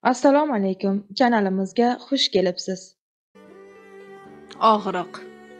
Assalomu alaykum. Kanalimizga xush kelibsiz. Og'riq.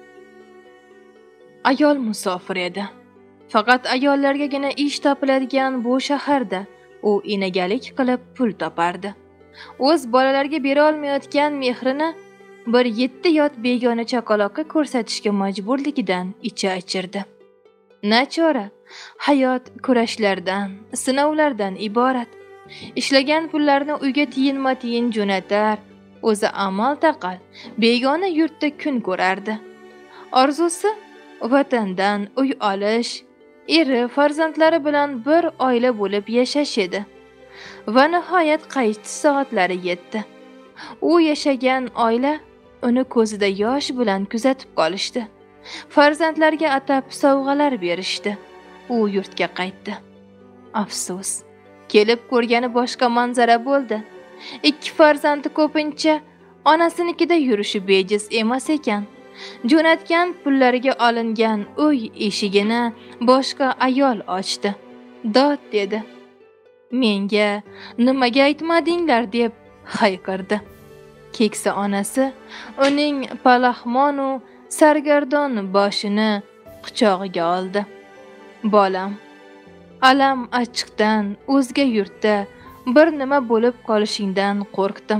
Ayol musofir edi. Faqat ayollargagina ish topiladigan bu shaharda u enagalik qilib pul topardi. O'z bolalarga bera olmayotgan mehrini bir 7 yot begona chaqaloqqa ko'rsatishga majburligidan ichi achirdi. Nachora, hayot kurashlardan, sinovlardan iborat. Ishlagan pullarni uyga tiyinma-tiyin jo'natar, o'zi amal taqal begona yurtda kun ko'rardi. Orzusi vatandan uy olish, eri, farzandlari bilan bir oila bo'lib yashash edi. Va nihoyat qaytish soatlari yetdi. U yashagan oila uni ko'zida yosh bilan kuzatib qolishdi. Farzandlarga atab sovg'alar berishdi. U yurtga qaytdi. Afsus, kelib ko'rgani boshqa manzara bo'ldi. 2 farzandi ko'pincha onasinikida yurishi bejiz emas ekan. Jo'natgan pullariga olingan uy eshigini boshqa ayol ochdi. Dod dedi. Menga nimaga aytmadinglar deb hayqirdi. Keksa onasi uning palaxmonu sargardon boshini quchog'iga oldi. Bolam, alam achchiqdan o'zga yurtda bir nima bo'lib qolishingdan qo'rqdim.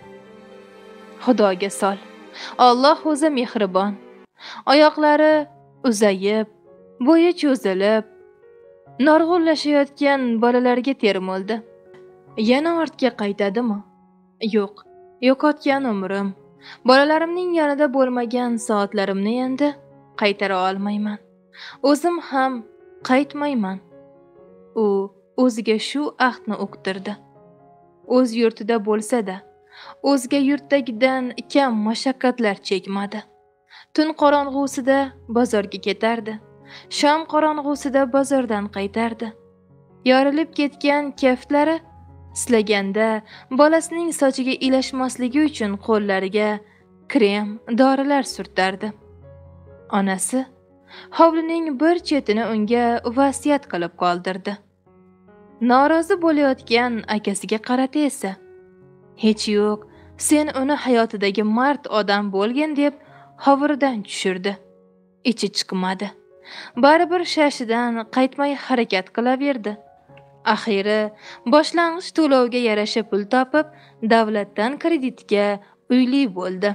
Xudoga sol. Alloh o'zi mehribon. Oyoqlari uzayib, bo'yi cho'zilib, norg'ullashayotgan bolalarga termuldi. Yana ortga qaytadimi? Yo'q, yo'qotgan umrim, bolalarimning yonida bo'lmagan soatlarimni endi qaytara olmayman. O'zim ham qaytmayman. U o'ziga shu ahdni uqtirdi. O'z yurtida bo'lsa-da, o'zga yurtdagidan kam mashaqqatlar chekmadi. Tun qorong'usida bozorga ketardi. Shom qorong'usida bozordan qaytardi. Yorilib ketgan kaftlari silaganda bolasining sochiga ilashmasligi uchun qo'llariga krem, dorilar surtardi. Onasi hovlining bir chetini unga vasiyat qilib qoldirdi. Norozi bo'layotgan akasiga qarata esa, hech yo'q, sen uni hayotidagi mard odam bo'lgin deb hovuridan tushirdi. Ichi chiqmadi. Baribir shashidan qaytmay harakat qilaverdi. Axiri boshlang'ich to'lovga yarasha pul topib, davlatdan kreditga uyli bo'ldi.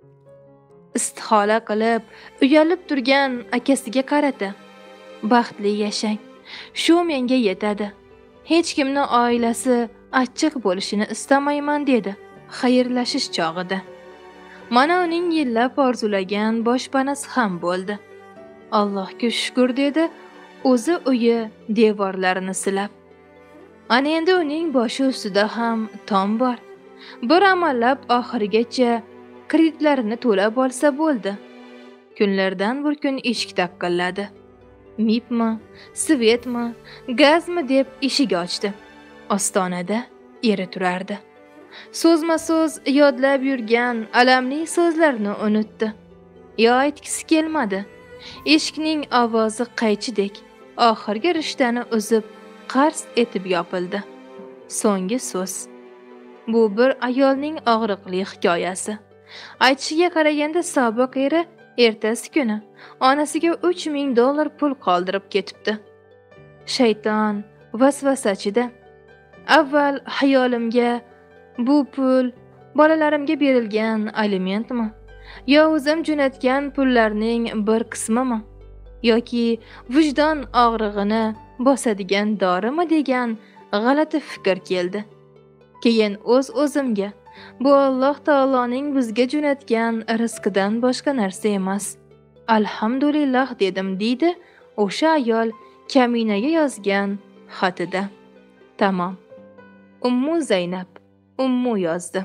Istihola qilib, uyalib turgan akasiga qarata, baxtli yashang. Shu menga yetadi. Hech kimni oilasi achchiq bo'lishini istamayman dedi xayrlashish chog'ida. Mana uning yillab orzulagan boshpanasi ham bo'ldi. Allohga shukr dedi, o'zi uyi devorlarini silab. Ana endi uning boshi ustida ham tom bor. Bir amallab oxirigacha kreditlarini to'lab olsa bo'ldi. Kunlardan bir kun eshik taqqilladi. Mipmi, svetmi, gazmi deb eshik ochdi. Ostonada eri turardi. So'zma-so'z yodlab yurgan alamli so'zlarni unutdi. Yo aytgisi kelmadi. Eshikning ovozi qaychidek oxirgi rishtani uzib qars etib yopildi. So'nggi so'z. Bu bir ayolning og'riqli hikoyasi. Aytishiga qaraganda sobiq eri ertasi kuni onasiga $3000 pul qoldirib ketibdi. Shayton vasvasachida. Avval xayolimga bu pul bolalarimga berilgan alimentmi? Yo o'zim jo'natgan pullarning bir qismimi? Yoki vijdon og'rig'ini bosadigan dorimi degan g'alati fikr keldi. Keyin o'zimga bu Alloh taoloning bizga jo'natgan rizqidan boshqa narsa emas. Alhamdulillah dedim deydi o'sha ayol kaminaga yozgan xatida. Tamom. Ummu Zaynab Ummu yozdi.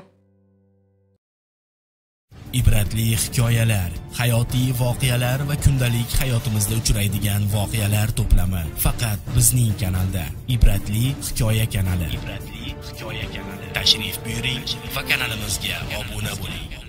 Ibratli hikoyalar, hayotiy voqealar va kundalik hayotimizda uchraydigan voqealar to'plami faqat bizning kanalda. Ibratli hikoya kanali. Tashrif buyuring va kanalimizga obuna bo'ling.